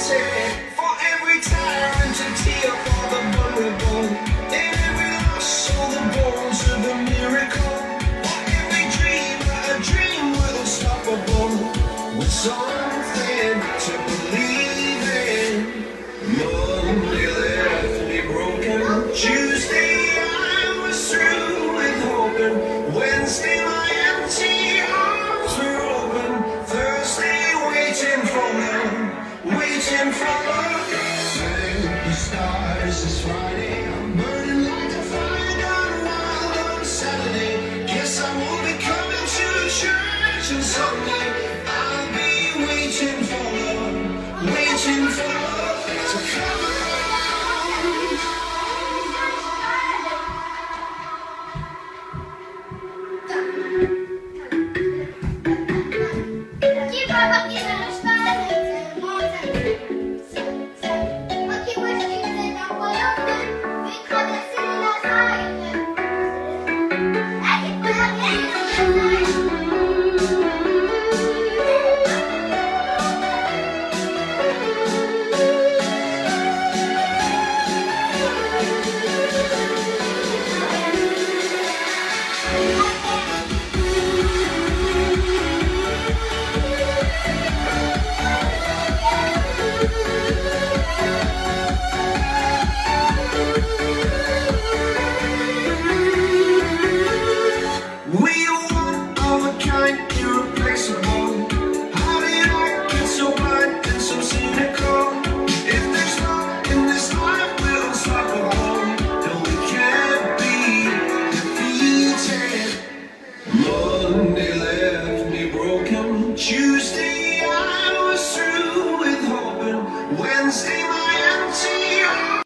said, for every tyrant a tear for the vulnerable, in every loss all the bones of a miracle, for every dreamer a dream was unstoppable, with something to believe in. Monday left me broken, Tuesday I was through with hoping, Wednesday my empty arms were open, Thursday waiting for love, waiting for love.